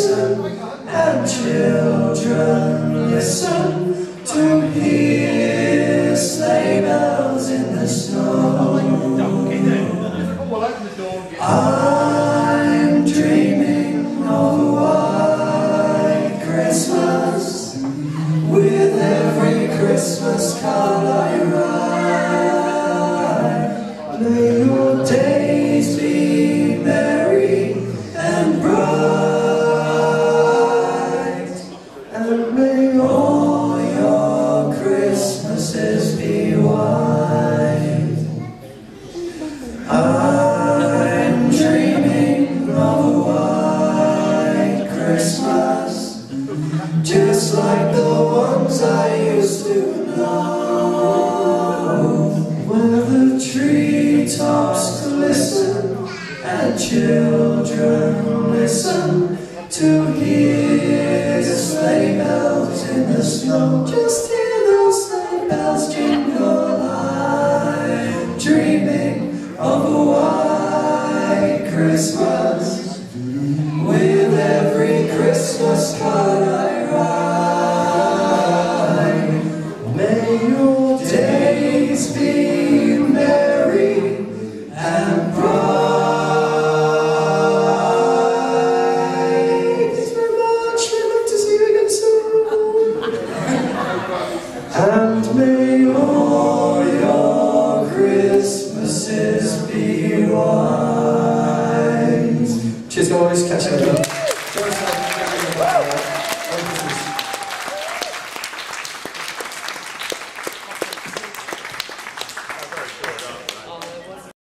glisten, and children listen to hear sleigh bells in the snow. I'm dreaming of a white Christmas, with every Christmas card I write. May your days be merry and bright, and may all your Christmases be white. I'm dreaming of a white Christmas, just like the ones I used to know, where the treetops glisten and children listen to hear the sleigh bells in the snow. Just